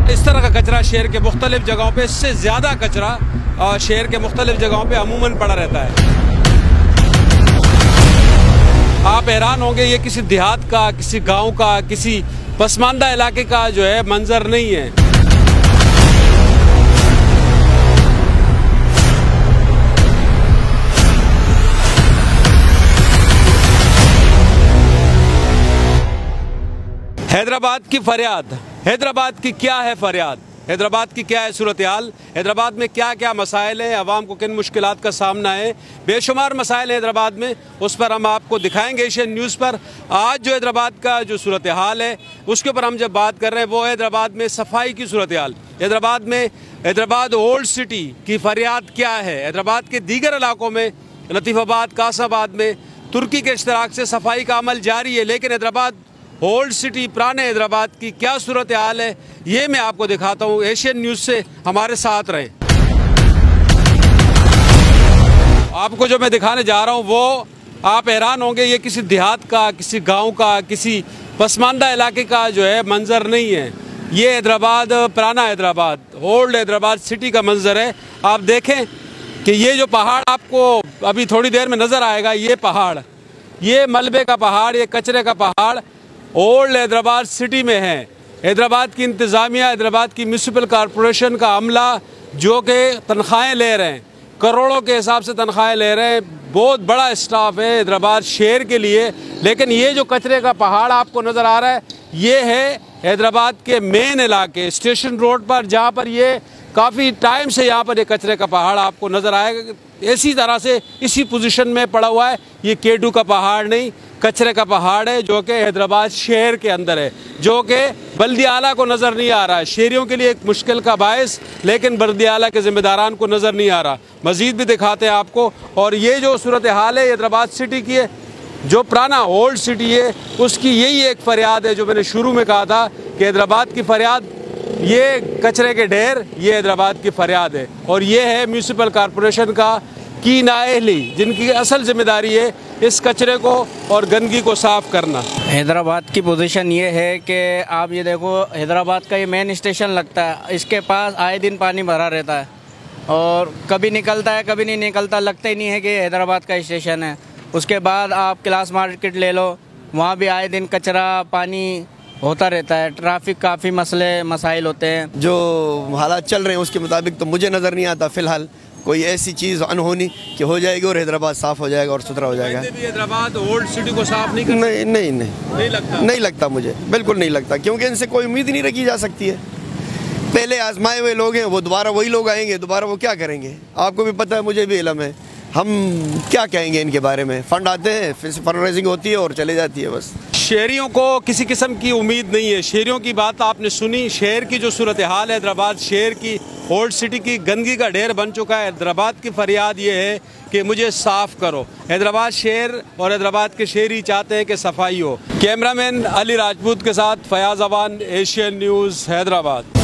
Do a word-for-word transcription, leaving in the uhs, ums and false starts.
इस तरह का कचरा शहर के मुख्तलिफ जगहों पे, इससे ज़्यादा कचरा शहर के मुख्तलिफ जगहों पे अमूमन पड़ा रहता है। आप हैरान होंगे, ये किसी देहात का, किसी गांव का, किसी पसमानदा इलाके का जो है मंजर नहीं है। हैदराबाद की फरियाद, हैदराबाद की क्या है फरियाद, हैदराबाद की क्या है सूरत हाल, हैदराबाद में क्या क्या मसाइल हैं, आवाम को किन मुश्किलात का सामना है। बेशुमार मसाइल हैदराबाद में, उस पर हम आपको दिखाएंगे एशियन न्यूज़ पर। आज जो हैदराबाद का जो सूरत हाल है उसके ऊपर हम जब बात कर रहे हैं वो है हैदराबाद में सफाई की सूरत हाल। हैदराबाद में, हैदराबाद ओल्ड सिटी की फरियाद क्या है। हैदराबाद के दीगर इलाकों में, लतीफ़ाबाद, कासाबाद में तुर्की के इश्तराक से सफाई का अमल जारी है, लेकिन हैदराबाद ओल्ड सिटी, पुराने हैदराबाद की क्या सूरत हाल है ये मैं आपको दिखाता हूँ। एशियन न्यूज़ से हमारे साथ रहें। आपको जो मैं दिखाने जा रहा हूँ वो आप हैरान होंगे, ये किसी देहात का, किसी गांव का, किसी पसमानदा इलाके का जो है मंजर नहीं है। ये हैदराबाद, पुराना हैदराबाद, ओल्ड हैदराबाद सिटी का मंजर है। आप देखें कि ये जो पहाड़ आपको अभी थोड़ी देर में नज़र आएगा, ये पहाड़, ये मलबे का पहाड़, ये कचरे का पहाड़ ओल्ड हैदराबाद सिटी में है। हैदराबाद की इंतज़ामिया, हैदराबाद की म्यूनसिपल कॉरपोरेशन का अमला जो कि तनख्वाहें ले रहे हैं, करोड़ों के हिसाब से तनख्वाहें ले रहे हैं, बहुत बड़ा स्टाफ है हैदराबाद शहर के लिए। लेकिन ये जो कचरे का पहाड़ आपको नज़र आ रहा है, ये है हैदराबाद के मेन इलाके स्टेशन रोड पर, जहाँ पर ये काफ़ी टाइम से यहाँ पर ये कचरे का पहाड़ आपको नज़र आएगा। इसी तरह से इसी पोजीशन में पड़ा हुआ है। ये केटू का पहाड़ नहीं, कचरे का पहाड़ है जो कि हैदराबाद शहर के अंदर है, जो कि बल्दी आला को नज़र नहीं आ रहा है। शहरियों के लिए एक मुश्किल का बायस, लेकिन बल्दी आला के ज़िम्मेदारान को नज़र नहीं आ रहा। मज़ीद भी दिखाते हैं आपको। और ये जो सूरत हाल है हैदराबाद सिटी की है, जो पुराना ओल्ड सिटी है, उसकी यही एक फ़रियाद है जो मैंने शुरू में कहा था कि हैदराबाद की फ़रियाद, ये कचरे के ढेर, ये हैदराबाद की फ़रियाद है। और ये है म्यूनसिपल कॉरपोरेशन का की नाअहली, जिनकी असल जिम्मेदारी है इस कचरे को और गंदगी को साफ़ करना। हैदराबाद की पोजीशन ये है कि आप ये देखो, हैदराबाद का ये मेन स्टेशन लगता है, इसके पास आए दिन पानी भरा रहता है और कभी निकलता है कभी नहीं निकलता, लगता ही नहीं है कि हैदराबाद का स्टेशन है। उसके बाद आप क्लास मार्केट ले लो, वहाँ भी आए दिन कचरा पानी होता रहता है, ट्रैफिक काफ़ी मसले मसाइल होते हैं। जो हालात चल रहे हैं उसके मुताबिक तो मुझे नज़र नहीं आता फ़िलहाल कोई ऐसी चीज़ अनहोनी कि हो जाएगी और हैदराबाद साफ़ हो जाएगा और सुथरा हो जाएगा। भी हैदराबाद ओल्ड सिटी को साफ नहीं कर नहीं नहीं नहीं नहीं लगता नहीं लगता मुझे, बिल्कुल नहीं लगता, क्योंकि इनसे कोई उम्मीद नहीं रखी जा सकती है। पहले आजमाए हुए लोग हैं, वो दोबारा वही लोग आएंगे, दोबारा वो क्या करेंगे आपको भी पता है, मुझे भी इल्म है। हम क्या कहेंगे इनके बारे में, फंड आते हैं, फिर फंड रेजिंग होती है और चले जाती है बस। शहरियों को किसी किस्म की उम्मीद नहीं है। शहरियों की बात आपने सुनी, शहर की जो सूरत हाल है, हैदराबाद शहर की ओल्ड सिटी की गंदगी का ढेर बन चुका है। हैदराबाद की फरियाद ये है कि मुझे साफ़ करो। हैदराबाद शहर और हैदराबाद के शहरी चाहते हैं कि सफाई हो। कैमरामैन अली राजपूत के साथ फयाज अवान, एशियन न्यूज़, हैदराबाद।